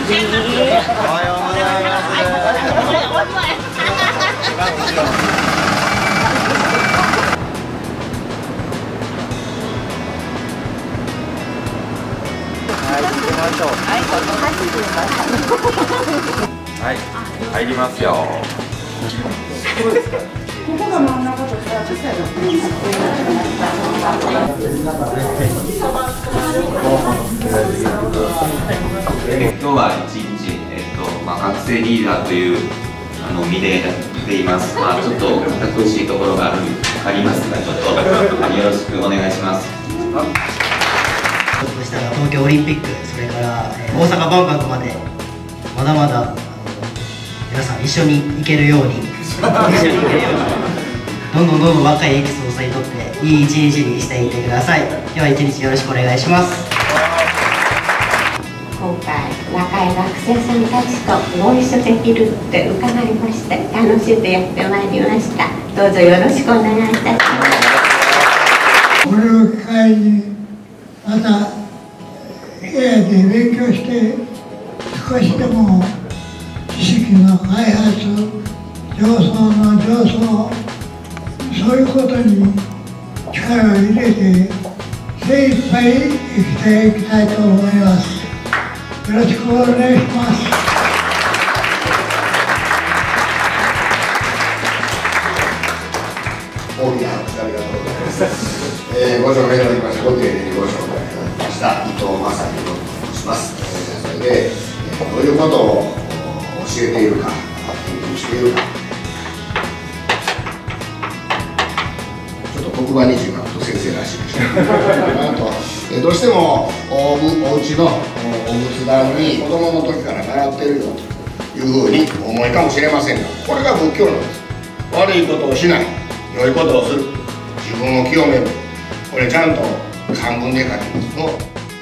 はい、入りますよ。ここが真ん中としたら、今日は一日、学生リーダーという身でやっています。ちょっと堅苦しいところがありますが、ちょっとよろしくお願いします。 そしたら東京オリンピック、それから大阪万博までまだまだ皆さん一緒に行けるようにどんどん若いエキスを吸い取っていい一日にしていってください。では一日よろしくお願いします。 今回若い学生さんたちとご一緒できるって伺いまして、楽しんでやってまいりました。どうぞよろしくお願いいたします。 これを機会にまた部屋で勉強して少しでも知識の開発、上層の上層、そういうことに力を入れて精一杯生きていきたいと思います。よろしくお願いします。 大きな拍手ありがとうございます。ご紹介いただきました、ご丁寧にご紹介いただきました伊藤正樹と申します。それで、どういうことを教えているか、研究しているか、ちょっと黒板に字を書くと先生らしいでしょう。どうしてもお家のお仏壇に子供の時から習っているよというふうにお思いかもしれませんが、これが仏教なんです。悪いことをしない、良いことをする、自分を清める、これちゃんと漢文で書きますの。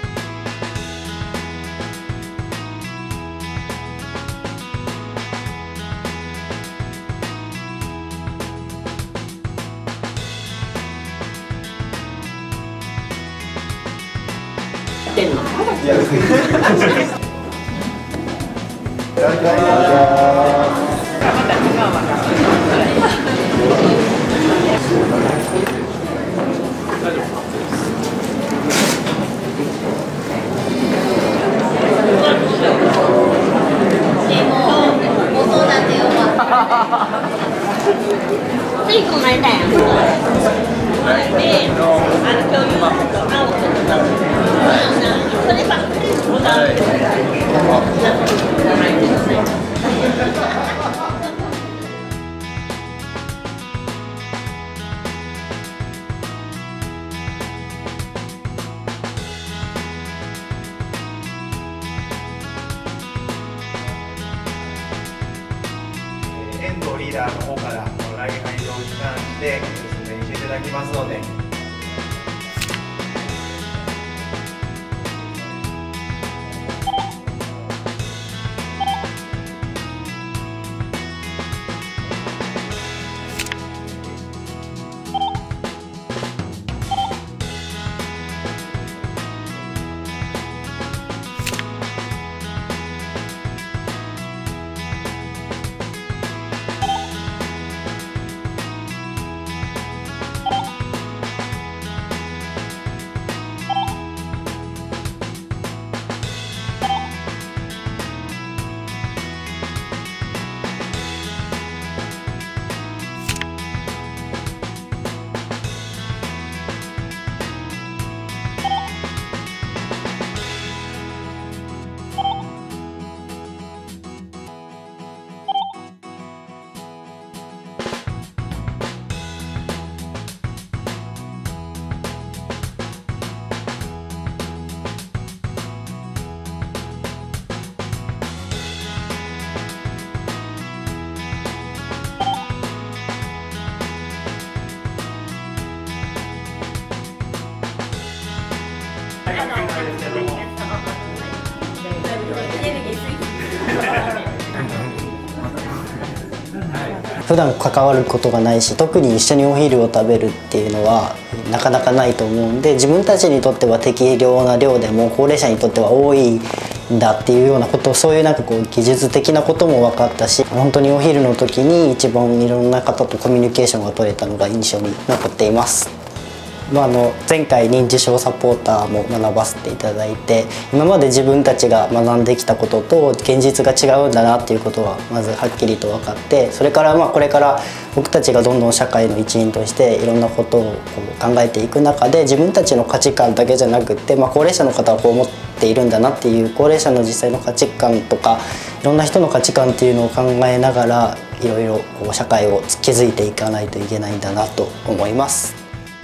遠藤リーダーの方から投げ入りを時間して説明していただきますので。 普段関わることがないし、特に一緒にお昼を食べるっていうのはなかなかないと思うんで、自分たちにとっては適量な量でも高齢者にとっては多いんだっていうようなこと、そういうなんかこう技術的なことも分かったし、本当にお昼の時に一番いろんな方とコミュニケーションが取れたのが印象に残っています。前回認知症サポーターも学ばせていただいて、今まで自分たちが学んできたことと現実が違うんだなっていうことはまずはっきりと分かって、それからこれから僕たちがどんどん社会の一員としていろんなことを考えていく中で、自分たちの価値観だけじゃなくって、高齢者の方はこう思っているんだなっていう高齢者の実際の価値観とか、いろんな人の価値観っていうのを考えながらいろいろ社会を築いていかないといけないんだなと思います。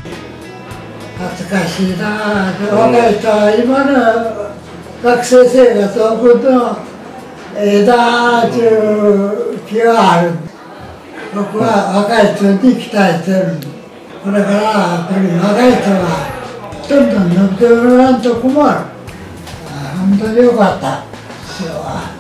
懐かしいな。若い人は今の学生生活を送るのだという気がある。僕は若い人に期待してる。これからやっぱり若い人がどんどん伸びてもらわんと困る。本当によかった。今日は。